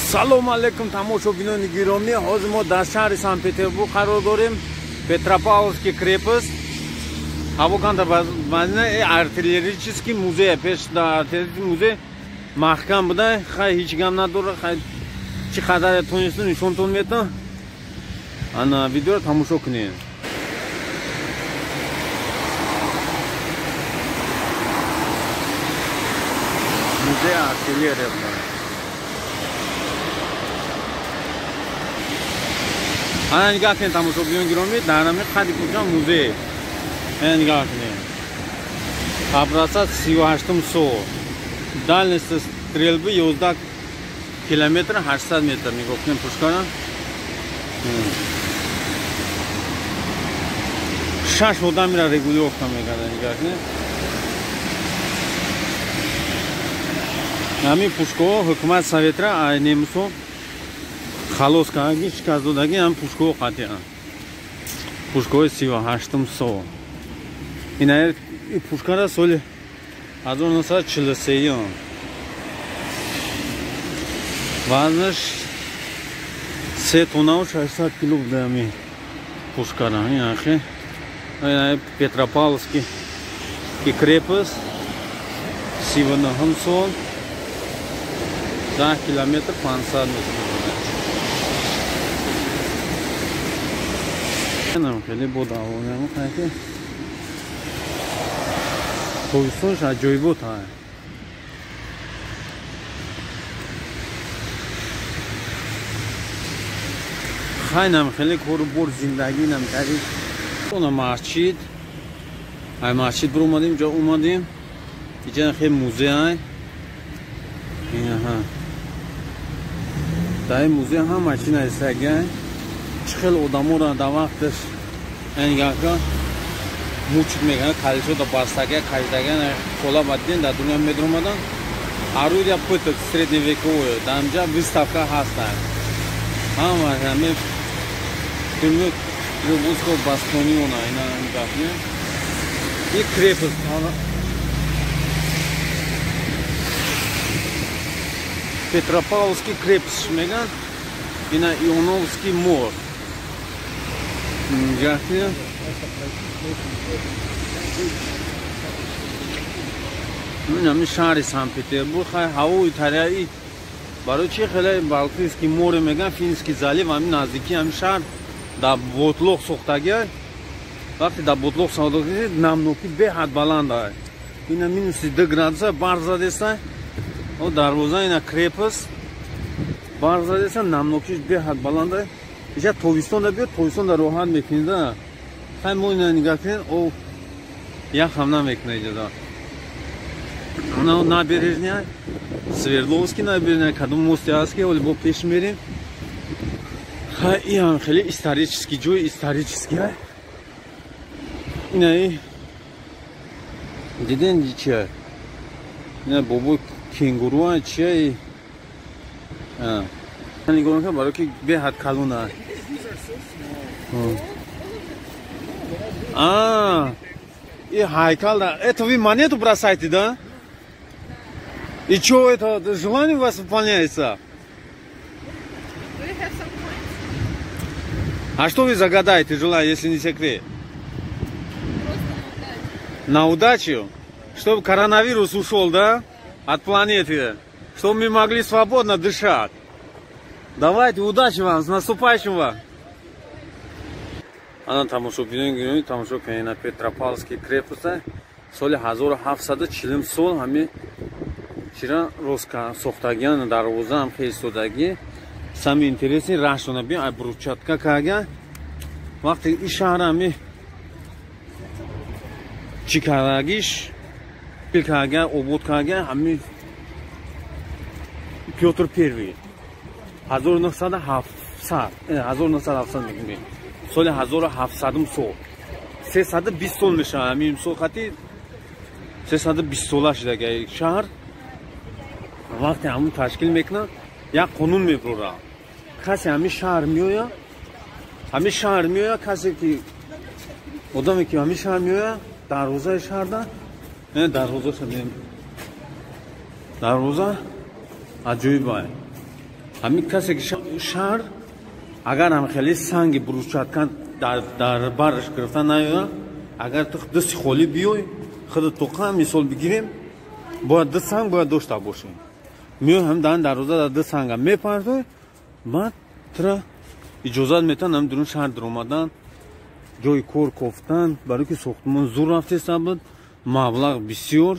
Салом алейкум тамошобинони гиромӣ. Ҳозир мо дар шаҳри Санкт-Петербург қарор дорем. Петропавловский крепост. Ҳавоканда базна артиллерический музей. Пеш дар артиллерический музей маҳкам буда. Хай ҳеҷ гам надора. Хай чӣ қадар тонисту нишонтон метавонам. Ана видеоро тамошо кунед. Музей артиллерия буда. Ана нигоҳ кунед тамошобиёни гиромӣ, дар ҳамин қадди куҷа музей. Ана нигоҳ кунед. Қабраса 38 сол. Дальность стрельбы 11 километр 800 метр. Нигоҳ кунед пушкара. 6 одамиро регулировка мекарда. Нигоҳ кунед. Ҳамин пушкаҳо ҳукумат советра немисо халос кардаги шикаст додаги ҳам пушкаҳо қатъиян. Пушкаҳои 38 сол. Ин пушкара соли 1943 вазнаш 3 тонна 600 кило буда ҳамин пушкара. Ин ахи Петропавловский крепост 39 сол 10 километр 500 метр. خیلی بود آوانم خیلی تویستونش عجایی بود های خیلی خیلی کور بور زندگی نمیکردی اون مسجد های مسجد برو اومدیم جا اومدیم اینجا خیلی موزه های این ها در این موزه هم ماشین هستگی خیلی آدم‌ها در وقتش اینجا موچت میکنن کالیشو تا باستگی کاجدگی کولا بدین در دنیا میدرمادن آروی یا پوت سریدنیویکوه دامجا ویستافکا هستن همه فیلم روبوسکو باستونیونا اینا نگاه کنید این کریپس Петропавловский крепост میگن اینا ایونوفسکی مور Яхне. Нами шаҳри Санкт-Петербург ҳавои италияӣ барои чи хеле Балтийский море меган Финский залив ҳамин наздики ҳамин шаҳр дар ботлоқ сохтаги вақте дар ботлоқ сохтаги намнокӣ беҳад баланд аст. Ина минус 2 градуса барф задеста дарвоза ина крепост барф задеста намнокиш беҳад баланд аст. Ижа тобистонда биёд, тобистонда роҳат мекунед. Хай мо ина нигоҳ кунед, о як ҳам намекунад иҷода. Набережная, Свердловский набережная, кадом мости аст ки оли бо пеш мерем. Хай ин ҳам хеле исторический ҷой, исторический аст. Ина диден чи аст? Ина бобои кенгуру аст, чи аст? Нигоҳ мекунам барои ки беҳад калон аст. И хайкал да. Это вы монету бросаете, да? И что это желание у вас выполняется? А что вы загадаете желание, если не секрет? На удачу? Чтобы коронавирус ушел, да? От планеты. Чтобы мы могли свободно дышать. Давайте, удачи вам, с наступающим вам! Ана тамошобинони гиромӣ, тамошо кунед на Петропавловский крепост соли 1740 сол ҳамин чира роска сохтагиан дарвоза ҳам хестодагӣ сами интереси рашона би ай брусчатка кага вақте и шаҳр ҳами чи кардагиш пил кага обод кага ҳамин Пётр Первый 1907 мегӯем соли 1700 сол 320 сол мешавад ҳамин сол хати 320 сола шудаги шаҳр вақте ҳамун ташкил мекунад як қонун мебурад касе ҳамин шаҳр меояд касе ки одаме ки ҳамин шаҳр меояд дарвозаи шаҳрда дарвоза аҷоиб аст همین کسی که شهر اگر هم خیلی سنگ برشاتکان در بارش گرفتن نیاید، اگر تو دستی خالی بیای خود تو هم مثال بگیریم باید دست سنگ باید داشته باشیم. میای هم در روزا دست سنگ میپرده بعد ترا اجازه میتن هم درون شهر در اومدن جای کار کوفتن برای که ساختمان زور رفته بود مبلغ بسیار.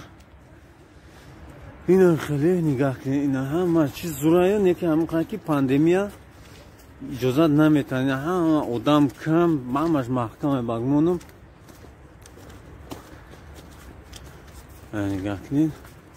اینا خیلی نگاه کنید، اینا همه چیز زورایه نه که همون که پاندمیا اجازه نمیتونه، همه آدم کم همش محکمه بگمونم. نگاه کنید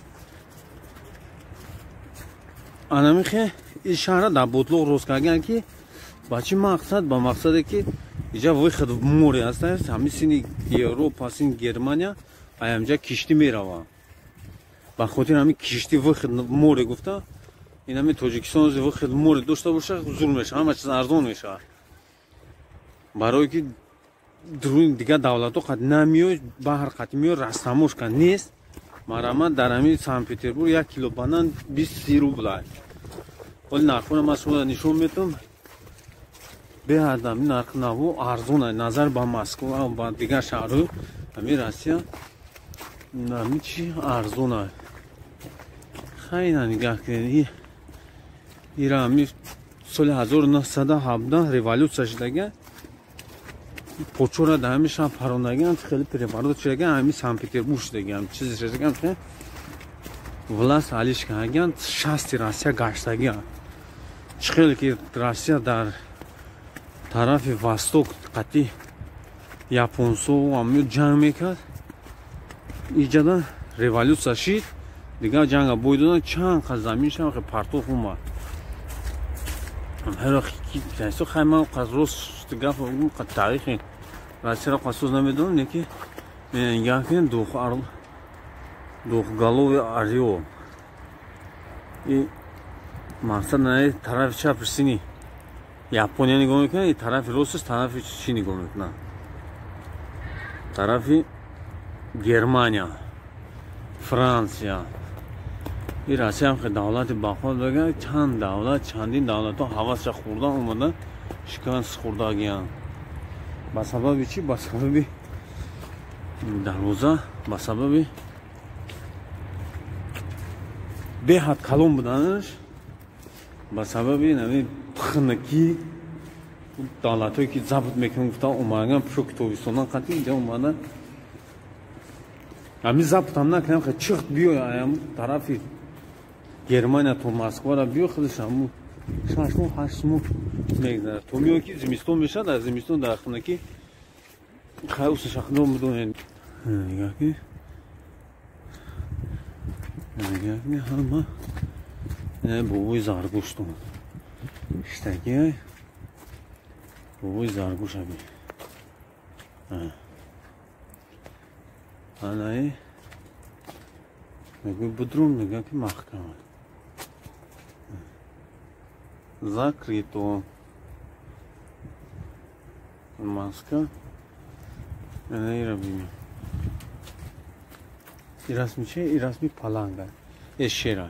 انا میخه این شهر در بوتلوق روز کردن که با چی مقصد؟ با مقصده که اینجا وی خود موری هست، همین سینی اروپا سین گرمانیا اینجا کشتی میروه با خاطر همین کشتی وی خود موری گفته این همین تاجیکستان وی خود موری داشته باشه زور میشه، همه چیز ارزان میشه برای که درون دیگه دولت قد نمیاد بحر قد میاد رستموش کن نیست. مرامت در همین سن پترزبورگ 1 کیلو بانان 20 روبل است. ولی نرخونه من شما نشون میدم به آدم نرخ نبود ارزونه نظر با مسکو و با دیگر شهرهای همین روسیه همین چی ارزونه. خیلی نگاه کنید ایران همین سال 1917 ریولوسیا شده پوچورا در همین شهر پرونگان خیلی پرپارات شده همین سن پترزبورگ شده هم چیزی شده که ولاس علیش که هگن 60 روسیه گشتگی خیلی که روسیه در طرف وستوک قطعی یاپونسو و همین جنگ میکرد اینجا ریولوسیا شد دیگه جنگ بایدون چند خز زمین شد که پرتوف اومد هر وقت خیلی من قصروس گفت قد تاریخی روسیه را قصوص نمیدونم نکی نگاه کنید دوخ گالوی آریو این مقصد نه طرف چپ سینی یاپونیا نگاه میکنه این طرف روسیه طرف چی نگاه میکنه طرف گرمانیا فرانسیا این روسیه هم که دولت باخود بگه چند دولت چندین دولت ها حواسش خورده اومده شکست خورده گیان با سبب چی؟ با سبب دروازه با سبب به حد کلون بودنش با سبب نمی پخنکی دولت هایی که ضبط میکنن گفته اومدن پشک تویستانان قطعی اینجا اومدن همین ضبط هم نکنم که چخت بیای ایم طرفی گرمانیا تو مسکو را بیای خودش همون 6 ماه 8 ماه میگذره تو میای که زمستون میشه در زمستون در خونه که خیلی شخصا بدون نگاه کی نگاه کی همه نه بوی زارگوشتون اشتگی بوی زارگوش abi anayı bu durum nega ki mahkeme закрыто маска не робим и разми паланга эшера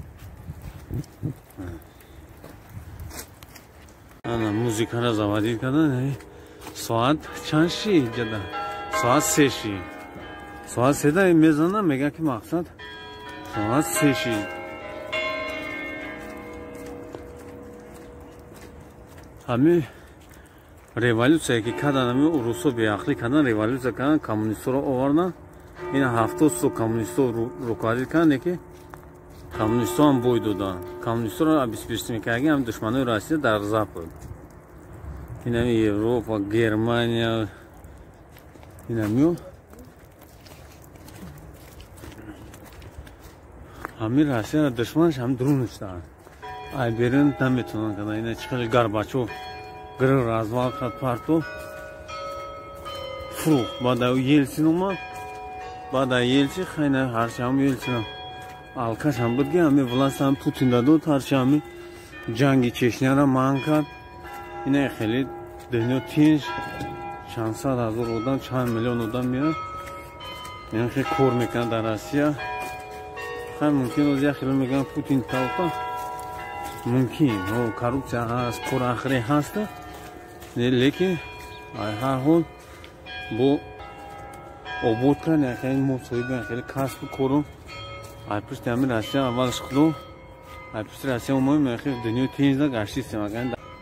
ана музыканы заводить когда соат чанши жада соат 3 ши соат 3 да мезана мега ки мақсад соат 3 ши ҳами революция ки кадан ҳами русо беақлӣ кадан революция кадан коммунистро овардан ин 70 сол коммунистро рӯкарӣ кардане ки коммунистро ҳам бой додан коммунистро обеспечить мекардагӣ ҳам душманои россия дар запад ин ҳами европа германия ин ҳамиё ҳами россияро душманаш ҳам дурунштаанд ай берин наметавонанд кадан ина чихели горбачов грил развал кард парту фурӯхт баъда елсин омад баъда елсин хайна ҳарчи ҳам елсинам алкаш ҳам буд ки ҳами власт ҳам путин дадод ҳарчи ҳами ҷанги чечняро манъ кард ина хеле дунё тинч чанд сад ҳазор одам чанд миллион одам мерад ина хеле кор мекунад дар россия хай мумкин оз як хеле мегӯянд путин тавта ممکن او коррупция هست کار آخری هست لیکن هر حال با آباد کردن خیلی مصاحبه خیلی کسب کارم ای پشت همین راستی اولش خودم ای پشت راستی اومدم خیلی دنیا تیز گشتی سیمگان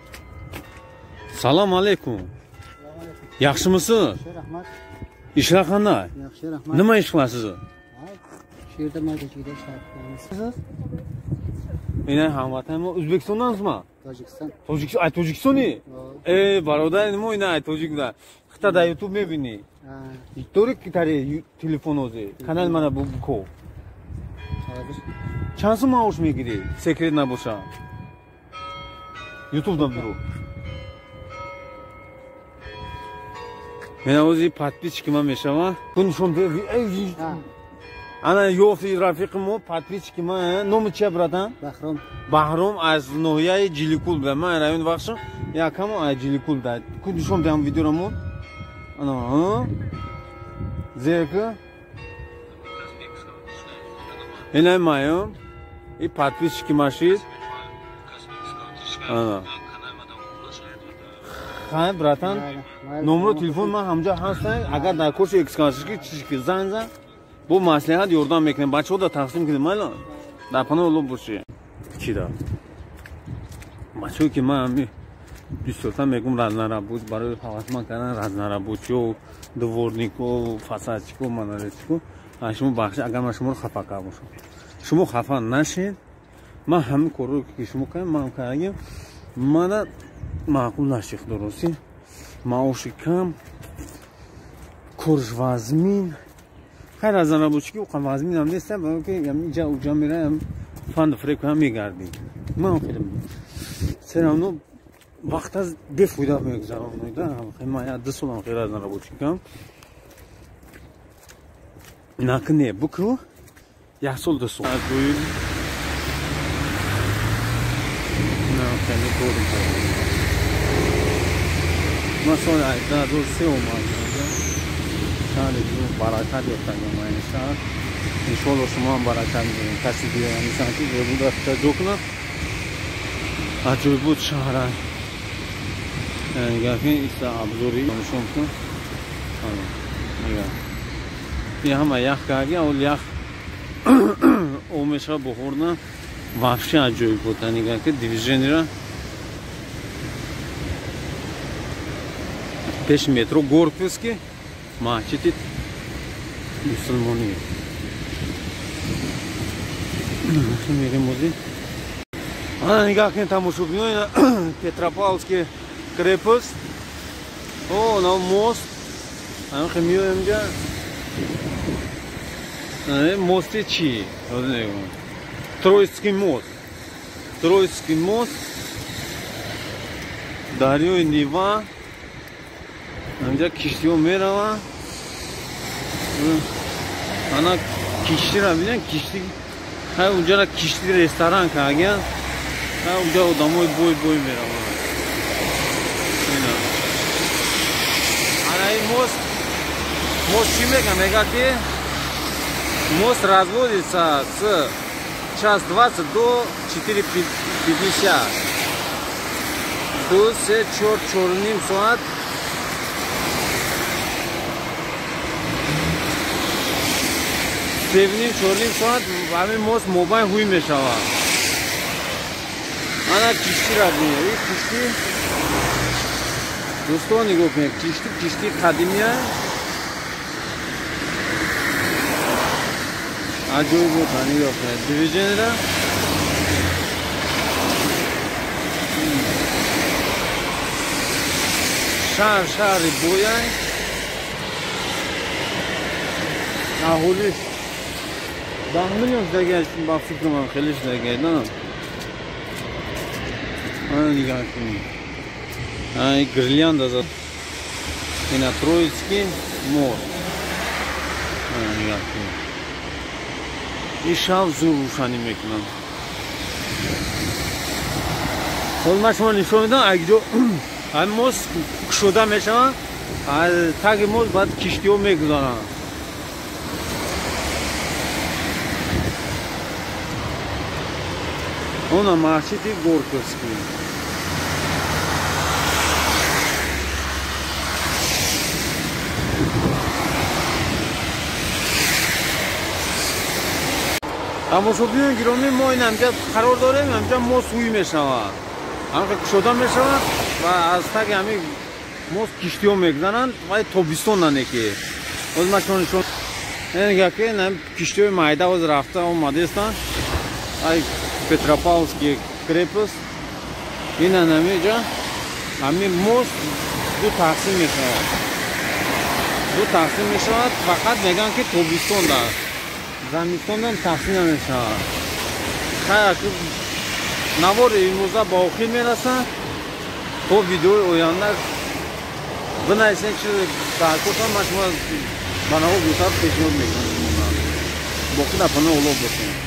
سلام علیکم yaxshi misiz ishlar qanday yaxshi rahmat nima ish qilasiz shu yerda maydachilikda ishlayapmiz men hamvatanman o'zbekistondansizmi tojikiston tojikistoni barodar nima o'ynaydi tojiklar xitoyda youtube میبینی to'rik tari telefon o'zi kanal mana bu ko چند سو maosh میگیری sekret نباشه youtubedan biro من اوزی подписчик من میشم کن شون انا یوفی رفیقمو подписчик من نام چیه برادر بهرام از ناحیه جیلیکول به من رایون وقتشم یکم از جیلیکول داد کن شون دام ویدیومو انا زیکه اینا مایم این подписчик ماشید انا हाँ ब्रातन number telephone में हम जो हंसते हैं अगर दाखों से एक्सकांस की चीज़ की जानजा वो मास्लेहात योरदान में करने बच्चों दा ताक़सीम के मालूम दापना वो लोग बुझे चीज़ा बच्चों की माँ हमें डिस्टोर्टा में कुम राजनारा बुझ बारे फावस में करना राजनारा बुझो दोवरनी को फासाच को मनारेच को आशुम बाक्ष अगर माशुम खफा का शुमो खफा नशे माँ हम कोरो किस्मो का माँ करेंगे माना معقول نشیخ درستی معاشی کم کرش وزمین خیلی از آن بودی که او وزمین هم نیستم برای که اینجا اوجا میرم فند فریک هم میگردیم من خیلی سرانو وقت از دفویده میگذارم خیلی من یاد سالم خیلی از آن بودی کم نکنه بکرو یه سال دو سال نه خیلی کردم مثلا از روسیه اومدم شهر جو برکت یافتم من شهر ان شاء الله شما هم برکت می‌کنید کسی دیگه مثلا که بود رفته جوکنا عجیب بود شهر نگاه کن است ابزاری نشون کن نگاه این هم یخ کردی اول یخ اومش بخوردن вообще عجیب بود نگاه که دیویژنی را پیش مترو گورپسکی مسجد مسلمانی میریم موزی نگاه کن تماشا کنید پتروپولسکی крепость о на мост هم خمیو اینجا мости چی Троицкий мост دریای نیوا اینجا کشتی ها میروند انا کشتی را ببینن کشتی های اونجا را کشتی رستوران کردن های اونجا آدمای بوی میروند انا این мост چی میگم میگه که мост разводится с час 20 до 4:50 до 4 ساعت سیونیم 4 ساعت همین موست موبایل هوی میشود انا کشتی را بینید این کشتی دوستان نگاه کنید کشتی قدیمی است عجیب بود نگاه کنید دیویژن را شهر بویان اهولیش 10 میلیون دیگه با فکر من خیلیش دیگه نه نگاه کنید این گریلیان دازد اینا ترویцкий мост نگاه کنید این شب زور روشنی میکنم حالا من شما نشون میدم اگه جو این موست شده میشن تاگ موست باید کشتی ها میگذارن Ona masjidi Gorkovskiy. тамошобиёни гиромӣ мо ин ҳамҷа қарор дорем, ҳамҷа мо сӯй мешавад, ҳамқа кушода мешавад ва аз таги ҳамин мост киштиҳо мегзананд ва тобистон наneки ҳозир ман шумо нишон яке киштиҳои майда ҳозир рафта омадастанд. ай Петропавловский крепост ин ҳаминҷа ҳамин мост ду тақсим мешавад, фақат мегӯянд ки тобистон дар замистондам тақсим намешавад. Хайр навори имрӯза ба охир мерасад. то видеои оянда бинависед чизе таҳқиқотам ман шумо ба наво гузар пешниҳод мекунам. боқӣ дар паноҳи Аллоҳ бошед.